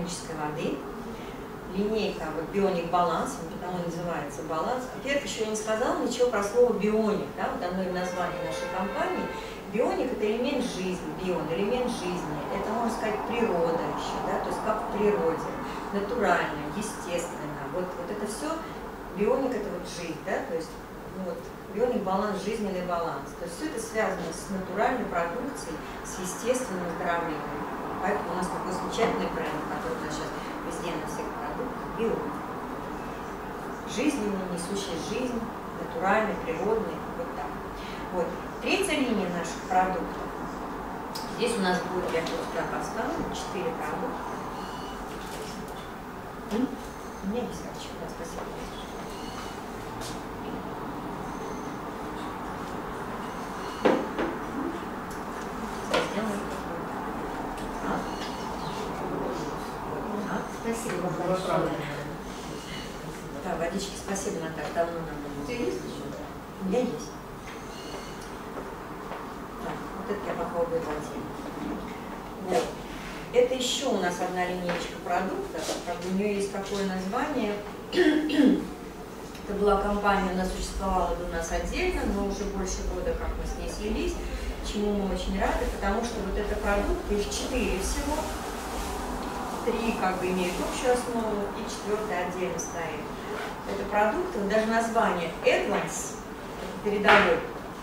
термической воды. Линейка вот Bionic Balance, потому и называется баланс. Во-первых, еще я не сказала ничего про слово бионик, да, вот оно и в названии нашей компании. Бионик – это элемент жизни, бион, элемент жизни. Это, можно сказать, природа еще, да, то есть как в природе, натурально, естественно. Вот это все, бионик – это вот жизнь, да, то есть вот, бионик – баланс, жизненный баланс. То есть все это связано с натуральной продукцией, с естественным оздоровлением. Поэтому у нас такой замечательный бренд, который у нас сейчас везде на всех продуктах, бионик. Жизненный, несущий жизнь, натуральный, природный, вот так. Вот. Третья линия наших продуктов. Здесь у нас будет, я сюда поставлю, 4 продукта. У меня есть карточка, да, спасибо. Спасибо. Да, водички, спасибо, Наталья, давно надо. У тебя есть еще? У меня есть. Это я попробую войти. Вот. Это еще у нас одна линейка продуктов. Правда, у нее есть такое название. Это была компания, она существовала у нас отдельно, но уже больше года, как мы с ней слились, чему мы очень рады, потому что вот это продукты, их 4 всего. 3 как бы имеют общую основу, и 4 отдельно стоит. Это продукты, вот даже название Advance, это передовой.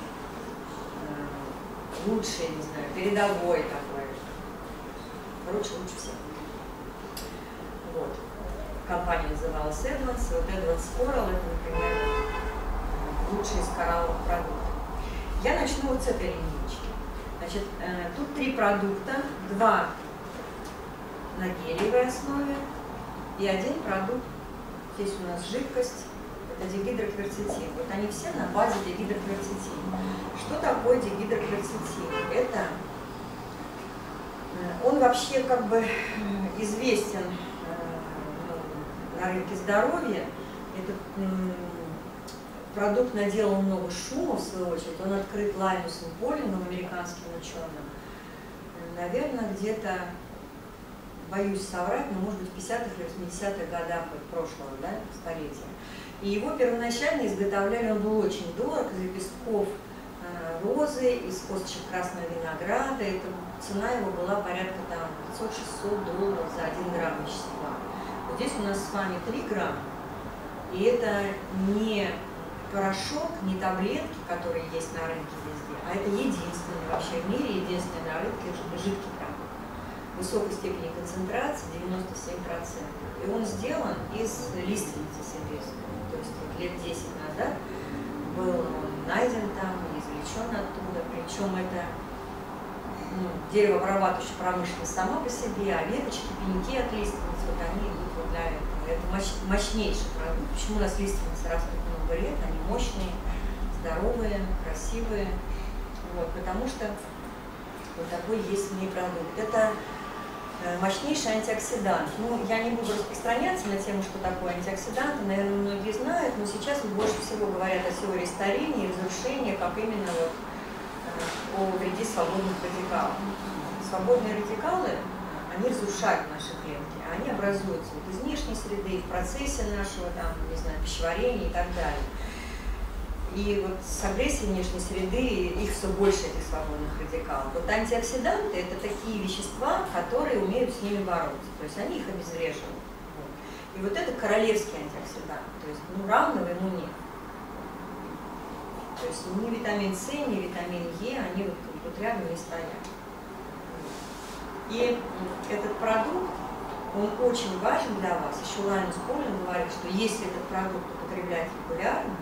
Лучший, не знаю, передовой такой. Короче, лучше всех. Вот. Компания называлась Advance, вот Advance Coral, это, например, лучший из коралловых продуктов. Я начну вот с этой линейки. Значит, тут 3 продукта, 2 на гелевой основе и 1 продукт. Здесь у нас жидкость. Это дигидрокверцетин. Вот они все на базе дигидрокверцетина. Что такое дигидрокверцетин? Это он вообще как бы известен на рынке здоровья. Этот продукт наделал много шума, в свою очередь. Он открыт Лайнусом Полином, американским ученым. Наверное, где-то, боюсь соврать, но может быть в 50-х или 80-х годах прошлого, да, столетия. И его первоначально изготовляли, он был очень дорог, из лепестков розы, из косточек красного винограда. Это, цена его была порядка там $500–600 за 1 грамм вещества. Вот здесь у нас с вами 3 грамма, и это не порошок, не таблетки, которые есть на рынке везде, а это единственный вообще в мире, единственный на рынке жидкий продукт. Высокой степени концентрации 97%. И он сделан из лиственницы сибирской. То есть вот лет 10 назад был найден там, извлечен оттуда. Причем это деревообрабатывающая промышленность сама по себе, а веточки, пеньки от лиственницы, вот они идут вот для этого. Это мощнейший продукт. Почему у нас лиственницы растут много лет? Они мощные, здоровые, красивые. Вот, потому что вот такой есть в ней продукт. Это мощнейший антиоксидант. Ну, я не буду распространяться на тему, что такое антиоксиданты, наверное, многие знают, но сейчас больше всего говорят о теории старения и разрушения, как именно вот, о вреде свободных радикалов. Свободные радикалы, они разрушают наши клетки, они образуются вот из внешней среды, в процессе нашего, там, не знаю, пищеварения и так далее. И вот с агрессией внешней среды их все больше, этих свободных радикалов. Вот антиоксиданты – это такие вещества, которые умеют с ними бороться, то есть они их обезвреживают. Вот. И вот это королевский антиоксидант, то есть равного ему нет. То есть ни витамин С, ни витамин Е, они вот рядом не стоят. И этот продукт, он очень важен для вас. Еще Лайнус Полин говорит, что если этот продукт употреблять регулярно,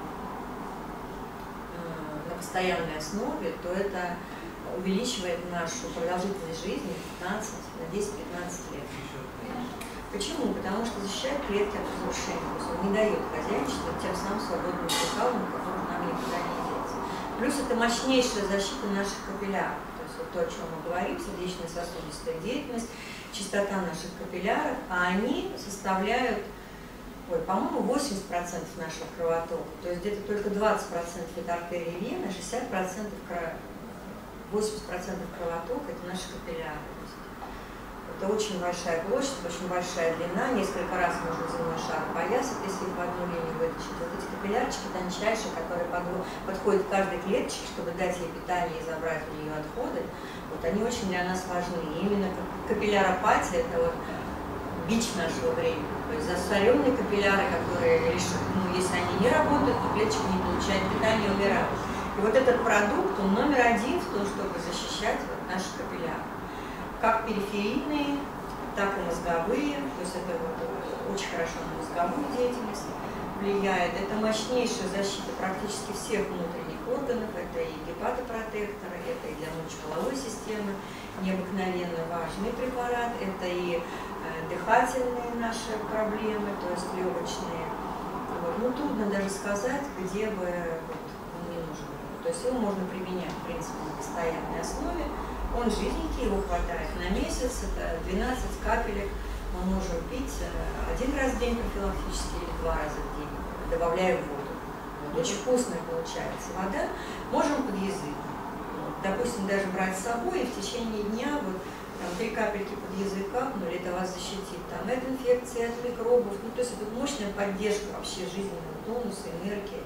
постоянной основе, то это увеличивает нашу продолжительность жизни 15, на 10-15 лет. Почему? Потому что защищает клетки от разрушения. То есть он не дает хозяйничествовать тем самым свободным радикалам, которых нам никуда не деться. Плюс это мощнейшая защита наших капилляров. То есть вот то, о чем мы говорим, сердечно-сосудистая деятельность, чистота наших капилляров, а они составляют, по-моему, 80% нашего кровотока. То есть где-то только 20% это артерии и вены, 60%, 80% кровотока это наши капилляры. Это очень большая площадь, очень большая длина, несколько раз можно земной шар поясать, если в одну линию вытащить. Вот эти капиллярчики тончайшие, которые подходят к каждой клеточке, чтобы дать ей питание и забрать у нее отходы, вот они очень для нас важны. И именно капилляропатия – это вот бич нашего времени. То есть засоренные капилляры, которые, если они не работают, то клеточка не получает питание, умирает. И вот этот продукт, он номер один в том, чтобы защищать вот наши капилляры. Как периферийные, так и мозговые, то есть это вот очень хорошо на мозговую деятельность влияет. Это мощнейшая защита практически всех внутренних органов, это и гепатопротекторы, это и для мочеполовой системы необыкновенно важный препарат, это и дыхательные наши проблемы, то есть легочные. Вот. Ну, трудно даже сказать, где бы он не нужен. То есть его можно применять, в принципе, на постоянной основе. Он жиденький, его хватает на месяц, это 12 капелек мы можем пить один раз в день профилактически или 2 раза в день, добавляя воду. Очень вкусная получается вода. Можем под язык. Допустим, даже брать с собой и в течение дня вот, там, 3 капельки под язык капнули, это вас защитит там, от инфекции, от микробов. Ну, то есть это мощная поддержка вообще жизненного тонуса, энергии.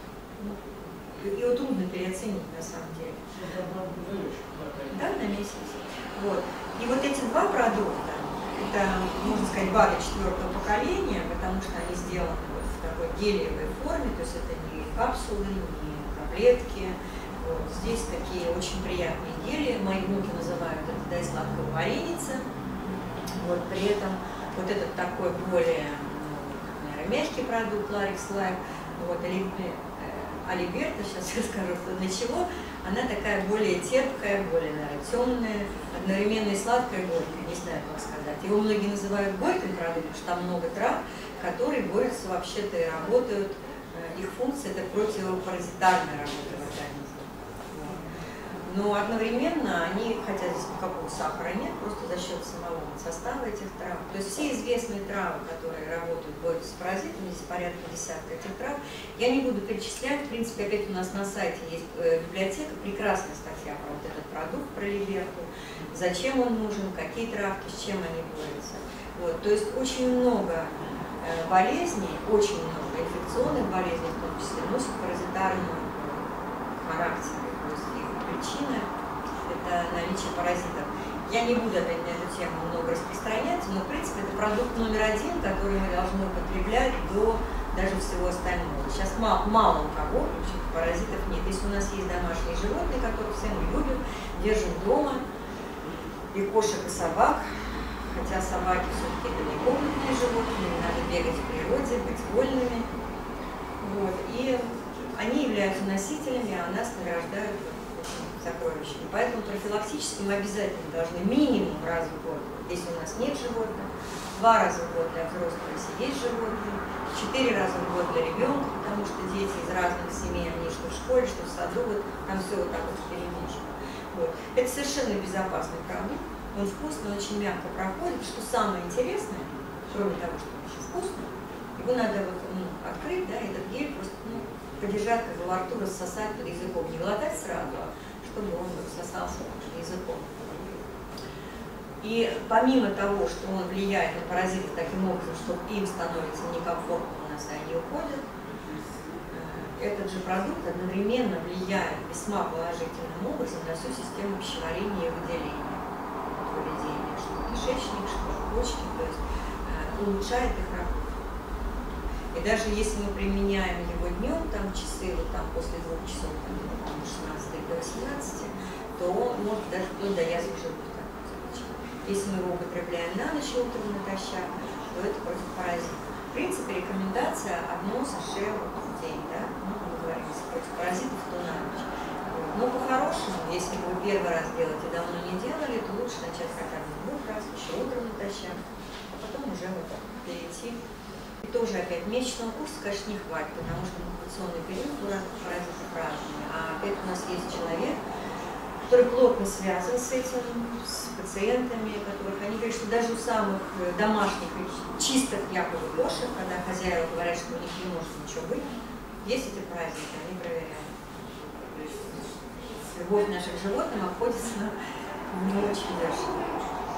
Его трудно переоценить на самом деле. Да, на месяц. Вот. И вот эти два продукта, это, можно сказать, БАДы 4-го поколения, потому что они сделаны вот в такой гелиевой форме, то есть это не капсулы, не таблетки. Вот. Здесь такие очень приятные гели, мои внуки называют это «дай сладкого вареница». Вот. При этом вот этот такой более, наверное, мягкий продукт Larix Life, вот, Алиберта, сейчас я скажу, что для чего, она такая более терпкая, более, наверное, темная, одновременно и сладкая, и горькая, не знаю, как сказать. Его многие называют горьким продуктом, что там много трав, которые борются вообще-то и работают, их функция – это противопаразитарная работа в организме. Но одновременно они, хотя здесь никакого сахара нет, просто за счет самого состава этих трав. То есть все известные травы, которые работают, борются с паразитами, здесь порядка десятка этих трав, я не буду перечислять. В принципе, опять у нас на сайте есть библиотека, прекрасная статья про вот этот продукт, про Либерту, зачем он нужен, какие травки, с чем они борются. Вот. То есть очень много болезней, очень много инфекционных болезней, в том числе, носят паразитарный характер. Причина – это наличие паразитов. Я не буду опять на эту тему много распространяться, но, в принципе, это продукт номер один, который мы должны употреблять до даже всего остального. Сейчас мало у кого паразитов нет. Если у нас есть домашние животные, которых все мы любим, держим дома, и кошек, и собак, хотя собаки все-таки это не комнатные животные, надо бегать в природе, быть вольными. Вот. И они являются носителями, а нас награждают сокровищами. Поэтому профилактически мы обязательно должны минимум раз в год, если у нас нет животных, 2 раза в год для взрослых, если есть животные, 4 раза в год для ребенка, потому что дети из разных семей, они что в школе, что в саду, вот, там все вот так вот перемешано. Вот. Это совершенно безопасный продукт, он вкусный, он очень мягко проходит. Что самое интересное, кроме того, что он очень вкусный, его надо вот, открыть, да, этот гель просто подержать как бы во рту, рассосать под языком, не глотать сразу, а чтобы он всосался языком. И помимо того, что он влияет на паразитов таким образом, что им становится некомфортно у нас, и они уходят, этот же продукт одновременно влияет весьма положительным образом на всю систему пищеварения и выделения, поведения, что кишечник, что почки, то есть улучшает их работу. И даже если мы применяем его днем, там часы, вот там после 2 часов, там, 16 до 18, то он может даже вплоть до язвы желудка. Если мы его употребляем на ночь утром натощак, то это против паразитов. В принципе, рекомендация одно саше в день, да? Ну, мы говорим, если против паразитов, то на ночь. Но по-хорошему, если вы первый раз делаете, давно не делали, то лучше начать хотя бы 2 раз, еще утром натощак, а потом уже вот так перейти. И тоже опять месячного курса, конечно, не хватит, потому что инкубационный период у разных паразитов разный. А опять у нас есть человек, который плотно связан с этим, с пациентами, которых они говорят, что даже у самых домашних, чистых якобы кошек, когда хозяева говорят, что у них не может ничего быть, есть эти паразиты, они проверяют. Любовь наших животных обходится не очень дешево.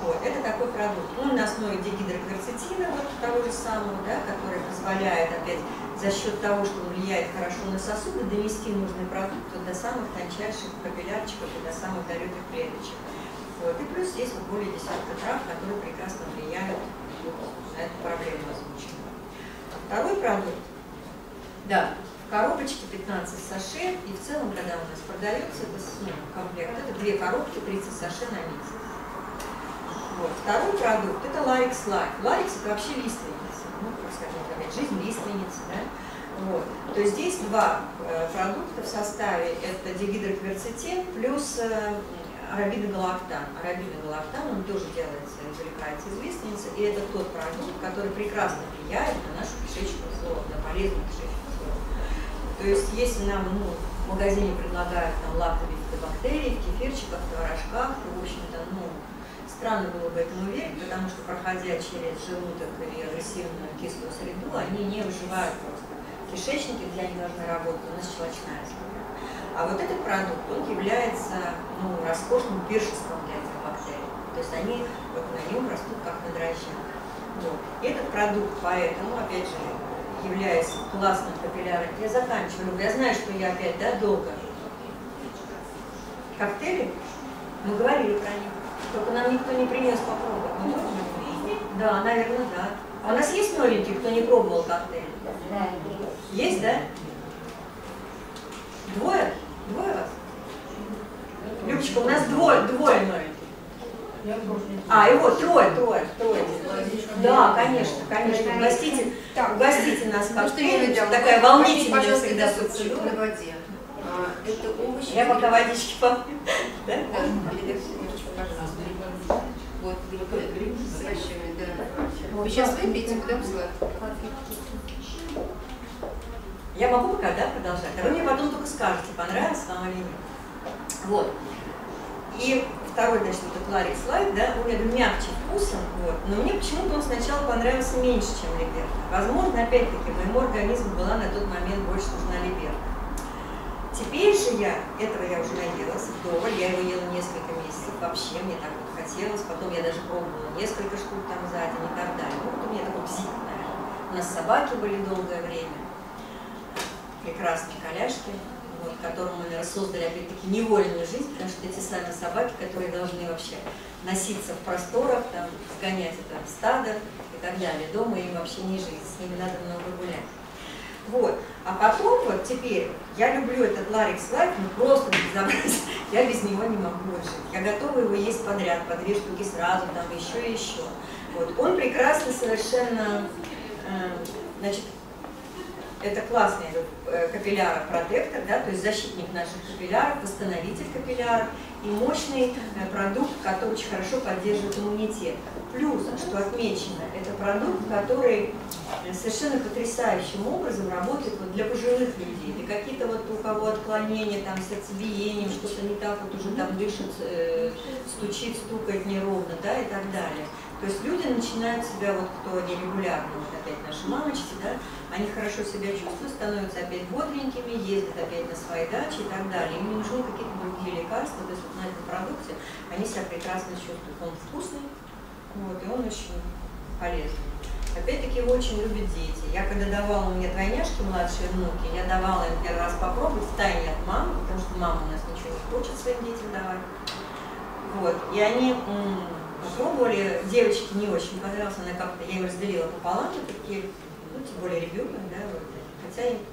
Вот, это такой продукт. Он на основе дигидрокверцетина, вот того же самого, да, который позволяет опять за счет того, что он влияет хорошо на сосуды, донести нужный продукт вот до самых тончайших капиллярчиков и до самых далеких клеточек. Вот. И плюс есть вот более десятка трав, которые прекрасно влияют на эту проблему озвученную. Второй продукт, да, в коробочке 15 саше, и в целом, когда у нас продается это комплект, это 2 коробки, 30 саше на месяц. Вот. Второй продукт – это Larix Life. Larix – это вообще лиственница, ну, скажем так, жизнь лиственницы, да? Вот. То есть здесь 2 продукта в составе – это дигидрокверцетин плюс арабиногалактан. Арабиногалактан, он тоже делается, извлекается из лиственницы, и это тот продукт, который прекрасно влияет на нашу кишечную флору, на полезную кишечную флору. То есть если нам в магазине предлагают там лактовые бактерии, в кефирчиках, в творожках, то, в общем-то, странно было бы этому верить, потому что, проходя через желудок или агрессивную кислую среду, они не выживают просто. Кишечники, где они должны работать, у нас щелочная среда. А вот этот продукт, он является роскошным пиршеством для этих бактерий. То есть они вот на нем растут как на дрожжах. Вот. И этот продукт поэтому, опять же, являясь классным капилляром. Я заканчиваю. Я знаю, что я опять, да, долго. Коктейли? Мы говорили про них. Только нам никто не принес попробовать. Да, наверное, да. А у нас есть новенькие, кто не пробовал коктейль? Да. Есть, да? 2? 2 вас? Любочка, у нас двое новеньких. А, и вот трое. Да, конечно. Угостите нас коктейлем. Такая волнительная всегда процедура. На воде. Это овощи. Я пока водички попью. Да? Вот, с овощами, да. Вы сейчас выпьете, потом сладкое. Я могу пока, да, продолжать? А вы мне потом только скажете, понравилось вам или нет. Вот. И второй, значит, этот Larix Life, да, он мягче вкусом, вот, но мне почему-то он сначала понравился меньше, чем Либерта. Возможно, опять-таки, моему организму была на тот момент больше нужна Либерта. Теперь же этого я уже наелась вдоволь, я его ела несколько месяцев вообще, мне так вот хотелось, потом я даже пробовала несколько штук там за день и так далее. Ну, вот у меня такой псих, наверное. У нас собаки были долгое время, прекрасные коляшки, вот, которым мы, наверное, создали, опять-таки, невольную жизнь, потому что эти сами собаки, которые должны вообще носиться в просторах, там, сгонять это в стадо и так далее. Дома им вообще не жить, с ними надо много гулять. Вот. А потом, вот теперь, я люблю этот Larix Life, ну просто безобразие, я без него не могу жить. Я готова его есть подряд, по 2 штуки сразу, там еще и еще. Вот. Он прекрасный совершенно, значит, это классный капилляропротектор, да, то есть защитник наших капилляров, восстановитель капилляров и мощный продукт, который очень хорошо поддерживает иммунитет. Плюс, что отмечено, это продукт, который совершенно потрясающим образом работает вот для пожилых людей, для какие-то вот у кого отклонения, там, сердцебиением, что-то не так вот уже там дышит, стучит, стукает неровно, да, и так далее. То есть люди начинают себя, вот кто нерегулярно, вот опять наши мамочки, да, они хорошо себя чувствуют, становятся опять бодренькими, ездят опять на свои дачи и так далее. Им не нужны какие-то другие лекарства, то есть вот на этом продукте они себя прекрасно чувствуют. Он вкусный, вот, и он очень полезный. Опять-таки его очень любят дети. Я когда давала мне двойняшки, младшие внуки, я давала им первый раз попробовать втайне от мамы, потому что мама у нас ничего не хочет своим детям давать. Вот, и они попробовали, девочке не очень понравилось, она как-то, я ее разделила пополам, такие, ну, тем более ребенок, да, вот, хотя им,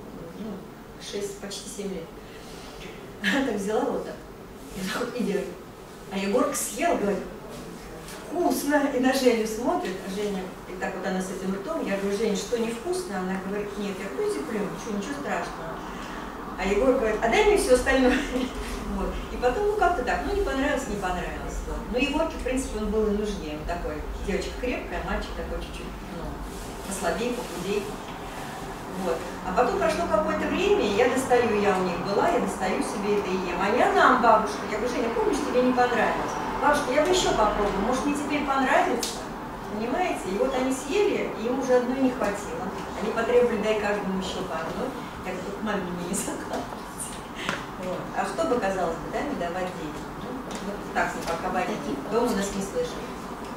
6, почти 7 лет. Она так взяла вот так, и делает. А Егорка съел, говорит, вкусно, и на Женю смотрит, а Женя, и так вот она с этим ртом, я говорю, Женя, что невкусно? Она говорит, нет, я кузик плюну, ничего страшного. А Егор говорит, а дай мне все остальное. Вот. И потом, ну как-то так, ну не понравилось, не понравилось. Вот. Ну Егорке, в принципе, он был и нужнее, он такой, девочка крепкая, мальчик такой чуть-чуть, послабее, похудей. Вот. А потом прошло какое-то время, я у них была, я достаю себе это и ем. А я нам, бабушка, я говорю, Женя, помнишь, тебе не понравилось? Бабушка, я бы еще попробую, может, мне теперь понравится? Понимаете? И вот они съели, и им уже одной не хватило. Они потребовали, дай каждому еще по одной. Я говорю, только маме не закладывайте. Вот. А что бы, казалось бы, да, не давать денег? Ну, вот так, пока дома нас не слышали.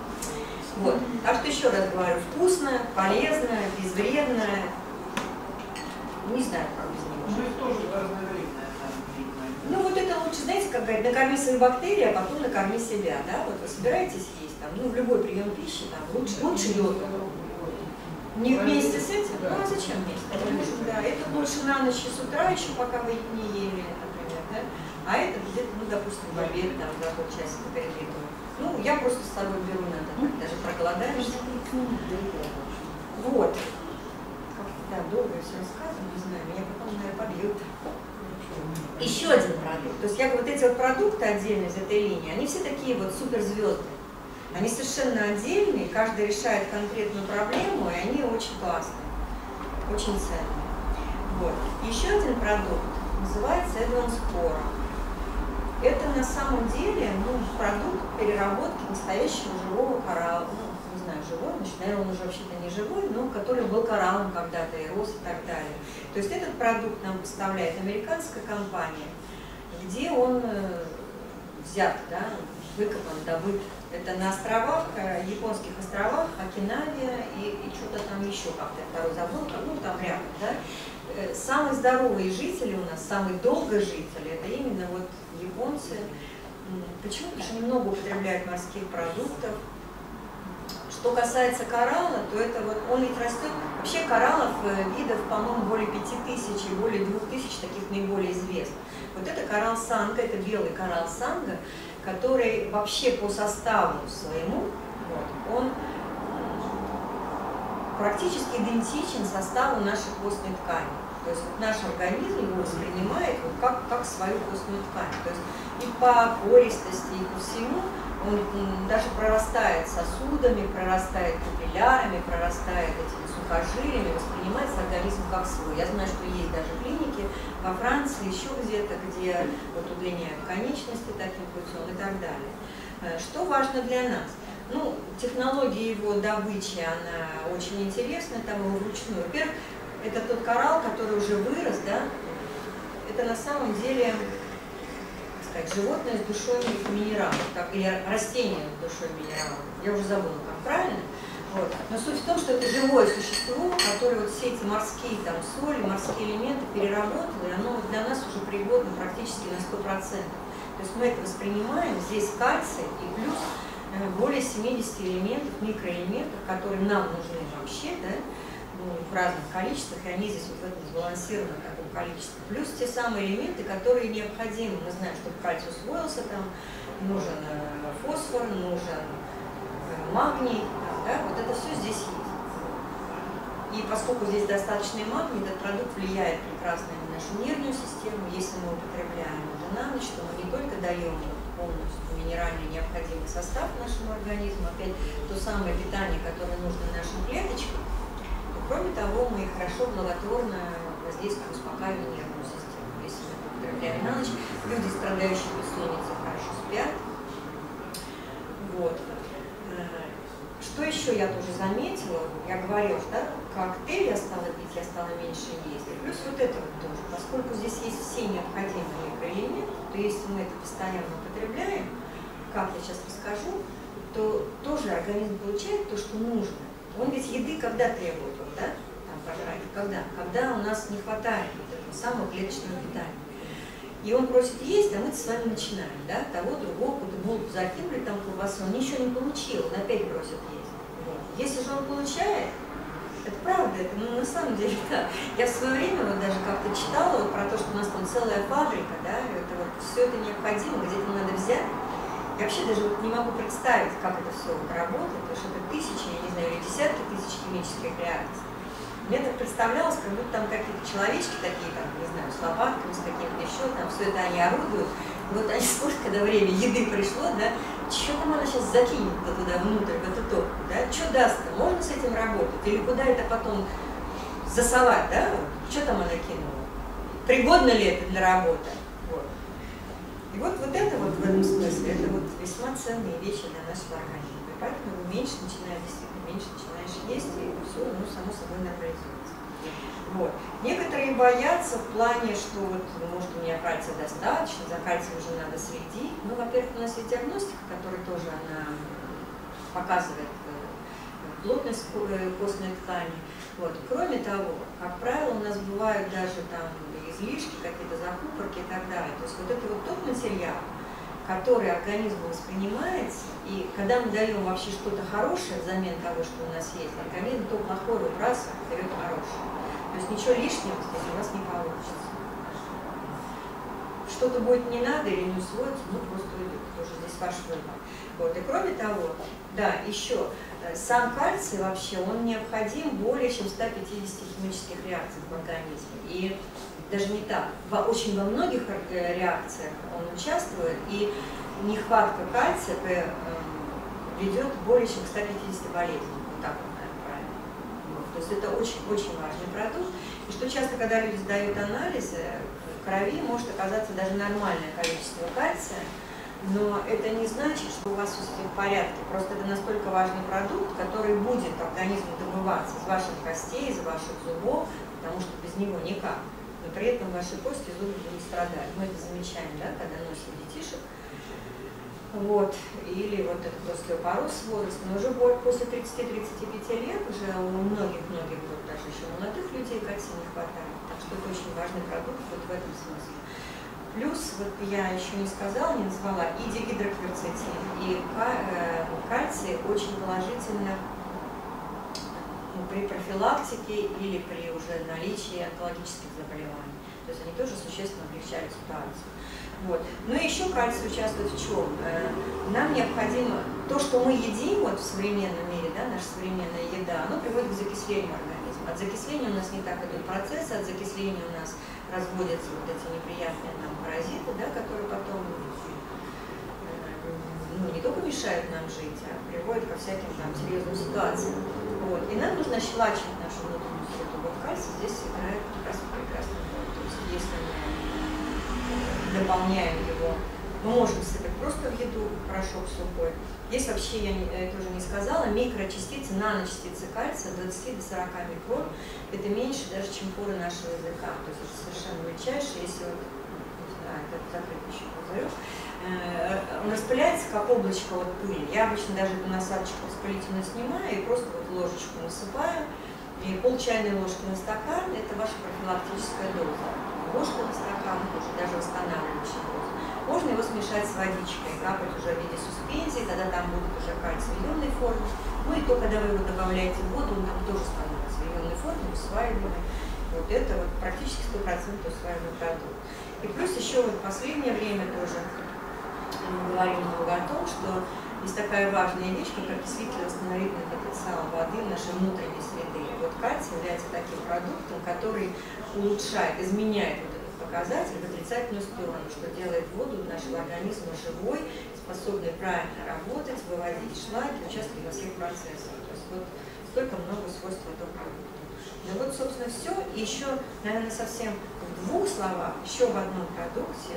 Вот. Так что еще раз говорю, вкусно, полезно, безвредно. Не знаю, как без него. Ну и тоже разновременное. Ну вот это лучше, знаете, как говорят, накорми свои бактерии, а потом накорми себя, да? Вот вы собираетесь есть, там, ну в любой прием пищи, там, лучше йода. Не вместе с этим? Ну а зачем вместе? Да, это лучше на ночь и с утра еще, пока вы не ели, например, да? А это где-то, ну, допустим, в обед, там, за полчасика перед едой. Ну, я просто с собой беру, надо, даже проголодаешься. Вот. Как-то, да, долго все рассказываю, не знаю, меня потом, наверное, побьют. Еще один продукт. То есть я вот эти вот продукты отдельно из этой линии, они все такие вот суперзвезды. Они совершенно отдельные, каждый решает конкретную проблему, и они очень классные, очень ценные. Вот. Еще один продукт называется Advanced Cora. Это на самом деле продукт переработки настоящего живого коралла. Ну, не знаю, живой, значит, наверное, он уже вообще-то не живой, но который был кораллом когда-то и рос и так далее. То есть этот продукт нам поставляет американская компания, где он взят, да, выкопан, добыт. Это на островах, японских островах, Окинаве и что-то там еще, как-то второй забыл, ну там рядом, да. Самые здоровые жители у нас, самые долгожители, это именно вот японцы. Почему? Потому что они много употребляют морских продуктов. Что касается коралла, то это вот, он ведь растет, вообще кораллов видов, по-моему, более 5000 и более 2000 таких наиболее известных. Вот это коралл санга, это белый коралл санга, который вообще по составу своему, вот, он практически идентичен составу нашей костной ткани. То есть вот наш организм его воспринимает вот как свою костную ткань. То есть и по пористости, и по всему он даже прорастает сосудами, прорастает капиллярами, прорастает этими сухожилиями, воспринимается организм как свой. Я знаю, что есть даже клиники во Франции, еще где-то, где вот удлиняют конечности таким путем и так далее. Что важно для нас? Ну, технология его добычи, она очень интересная, там его вручную. Во-первых, это тот коралл, который уже вырос, да, это на самом деле, так сказать, животное с душой минералов, или растение с душой минералов. Я уже забыла, как правильно. Вот. Но суть в том, что это живое существо, которое вот все эти морские там, соли, морские элементы переработало, и оно для нас уже пригодно практически на 100%. То есть мы это воспринимаем, здесь кальций и плюс более 70 элементов, микроэлементов, которые нам нужны вообще, да, в разных количествах, и они здесь вот в этом сбалансированном таком количестве. Плюс те самые элементы, которые необходимы. Мы знаем, что кальций усвоился, там нужен фосфор, нужен магний, да, вот это все здесь есть. И поскольку здесь достаточный магний, этот продукт влияет прекрасно на нашу нервную систему. Если мы употребляем уже на ночь, то мы не только даем полностью минеральный необходимый состав нашему организму, опять то самое питание, которое нужно нашим клеточкам, но кроме того, мы хорошо, благотворно воздействуем, успокаиваем нервную систему. Если мы употребляем на ночь, люди, страдающие бессонницей, хорошо спят. Вот. Что еще я тоже заметила, я говорила, что да, коктейль я стала пить, я стала меньше есть. И плюс вот это вот тоже, поскольку здесь есть все необходимые микроэлементы, то если мы это постоянно употребляем, как я сейчас расскажу, то тоже организм получает то, что нужно. Он ведь еды когда требует, вот, да, там пожрать, когда у нас не хватает вот этого самого клеточного питания. И он просит есть, а мы с вами начинаем, да, того, другого, куда булку закинули, там колбасу, он ничего не получил, он опять просит есть. Вот. Если же он получает, это правда, это на самом деле, да. Я в свое время вот даже как-то читала вот про то, что у нас там целая фабрика, да, это вот все это необходимо, где-то надо взять. Я вообще даже вот не могу представить, как это все вот работает, потому что это тысячи, я не знаю, или десятки тысяч химических реакций. Мне так представлялось, как будто там какие-то человечки такие, там, не знаю, с лопатками, с каким-то еще, там все это они орудуют. И вот они смотрят, когда время еды пришло, да, что там она сейчас закинет-то туда внутрь, в эту топку, да, что даст-то, можно с этим работать, или куда это потом засовать, да, что там она кинула, пригодно ли это для работы, вот. И вот это вот в этом смысле, это вот весьма ценные вещи для нашего организма, и поэтому меньше начинаешь, действительно, меньше начинаешь есть, и все, ну, само собой нормализуется. Вот. Некоторые боятся в плане, что вот, может, у меня кальция достаточно, за кальцием уже надо следить. Ну, во-первых, у нас есть диагностика, которая тоже, она показывает плотность костной ткани. Вот. Кроме того, как правило, у нас бывают даже там излишки, какие-то закупорки и так далее. То есть вот это вот тот материал, который организмом воспринимается, и когда мы даем вообще что-то хорошее взамен того, что у нас есть, организм то плохое выбрасывает, дает хорошее. То есть ничего лишнего здесь у вас не получится. Что-то будет не надо или не усвоится, ну просто уйдет. Тоже здесь ваш выбор. Вот. И кроме того, да, еще сам кальций вообще, он необходим более чем 150 химических реакциях в организме. И даже не так, очень во многих реакциях он участвует, и нехватка кальция ведет более чем к 150 болезням. Вот так вот, наверное, правильно. Вот. То есть это очень важный продукт. И что часто, когда люди сдают анализы, в крови может оказаться даже нормальное количество кальция, но это не значит, что у вас все в порядке. Просто это настолько важный продукт, который будет организму добываться из ваших костей, из ваших зубов, потому что без него никак. Но при этом ваши кости и зубы будут страдать. Мы это замечаем, да, когда носим детишек. Вот. Или вот это остеопороз с возрастом. Но уже после 30-35 лет уже у многих-многих, вот даже еще молодых людей кальция не хватает. Так что это очень важный продукт вот в этом смысле. Плюс, вот я еще не сказала, не назвала, и дигидрокверцетин, и кальций очень положительно при профилактике или при уже наличии онкологических заболеваний. То есть они тоже существенно облегчают ситуацию. Вот. Ну и еще кальций участвует в чем? Нам необходимо то, что мы едим вот в современном мире, да, наша современная еда, оно приводит к закислению организма. От закисления у нас не так идут процессы, от закисления у нас разводятся вот эти неприятные нам паразиты, да, которые потом не только мешают нам жить, а приводят ко всяким там серьезным ситуациям. Вот. И нам нужно ощелачивать нашу внутреннюю среду. Вот кальций здесь играет как раз прекрасную роль. То есть если мы дополняем его, мы можем сыпать просто в еду, порошок сухой. Здесь вообще, я тоже не сказала, микрочастицы, наночастицы кальция 20 до 40 микрон, это меньше даже, чем поры нашего языка. То есть это совершенно мельчайшее, если вот, не знаю, это закрыть еще позову, он распыляется, как облачко вот пыли. Я обычно даже эту насадочку воспалительную снимаю и просто вот ложечку насыпаю. И пол чайной ложки на стакан – это ваша профилактическая доза. Ложка на стакан тоже, даже восстанавливающая доза. Можно его смешать с водичкой, капать уже в виде суспензии, тогда там будет уже кальций в ионной форме. Ну и то, когда вы его добавляете в воду, он там тоже становится в ионной форме, усваиваемый. Вот это вот практически 100% усваиваемый продукт. И плюс еще вот в последнее время тоже мы говорим много о том, что есть такая важная вещь, как окислительно-восстановительный потенциал воды в нашей внутренней среды. Вот кальций является таким продуктом, который улучшает, изменяет вот этот показатель в отрицательную сторону, что делает воду нашего организма живой, способной правильно работать, выводить шлаки, участвовать во всех процессах. То есть вот столько много свойств этого продукта. Ну вот, собственно, все. И еще, наверное, совсем в двух словах, еще в одном продукте.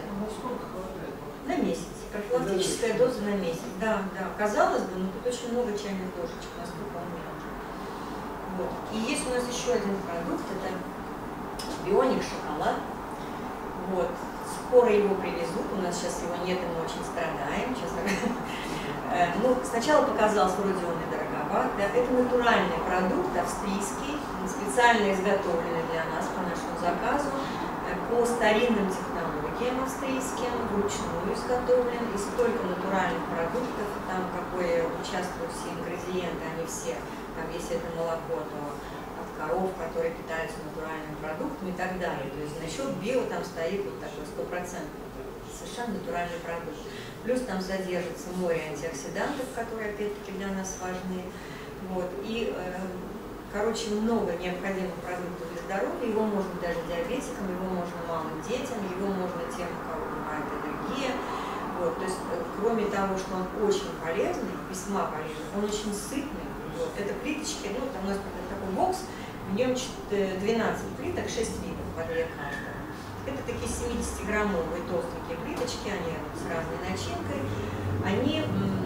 На месяц. Профилактическая доза на месяц. Да, да. Казалось бы, но тут очень много чайных ложечек, насколько он мелкий. Вот. И есть у нас еще один продукт, это Бионик шоколад. Вот. Скоро его привезут, у нас сейчас его нет, и мы очень страдаем, честно говоря. Ну, сначала показалось, вроде он и дороговат. Да. Это натуральный продукт, австрийский, специально изготовленный для нас по нашему заказу, по старинным технологиям австрийским, вручную изготовлен, и столько натуральных продуктов, там какое участвуют все ингредиенты, они все, там, если это молоко, то от коров, которые питаются натуральными продуктами и так далее. То есть насчет био там стоит вот такой 100%, совершенно натуральный продукт. Плюс там содержится море антиоксидантов, которые опять-таки для нас важны. Вот. И короче, много необходимых продуктов для здоровья, его можно даже диабетикам, его можно малым детям, его можно тем, у кого бывает аллергия. Вот, то есть, кроме того, что он очень полезный, весьма полезный, он очень сытный. Вот, это плиточки, ну, там у нас такой бокс, в нем 12 плиток, 6 видов по 2 каждого. Это такие 70-граммовые толстенькие плиточки, они вот с разной начинкой. Они,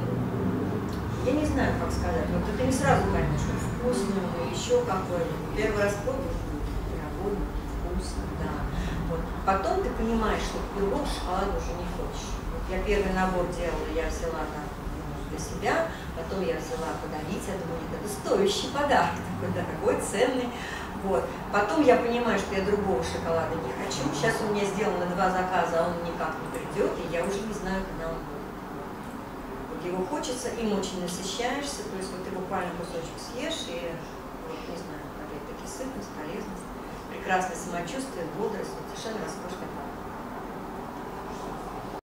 я не знаю, как сказать, вот это не сразу поймешь, что вкусный, еще какой-то. Первый раз пробуешь, дорогой, вкусно, да. Вот. Потом ты понимаешь, что ты шоколад уже не хочешь. Вот я первый набор делала, я взяла там для себя, потом я взяла подарить, я думаю, нет, это стоящий подарок, такой дорогой, ценный. Вот. Потом я понимаю, что я другого шоколада не хочу. Сейчас у меня сделано 2 заказа, а он никак не придет, и я уже не знаю, когда он будет. Вот его хочется, им очень насыщаешься, то есть вот ты буквально кусочек съешь, и вот, не знаю, опять-таки сытность, полезность, прекрасное самочувствие, бодрость, вот, совершенно роскошный подарок.